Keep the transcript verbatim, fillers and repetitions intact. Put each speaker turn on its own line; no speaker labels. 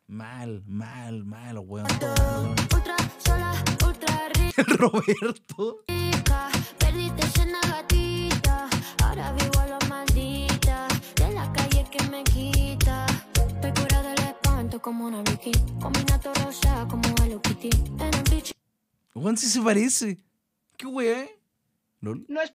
Mal, mal, mal, weón.
Ultra sola, ultra rica.
El Roberto.
Perdiste cena gatita. Ahora vivo a lo maldita. De la calle que me quita. Estoy pura del espanto como una Vicky. Con mi nato rosa como Hello Kitty. En el beach.
Weón, sí se parece. ¿Qué weón? ¿Lol?
No es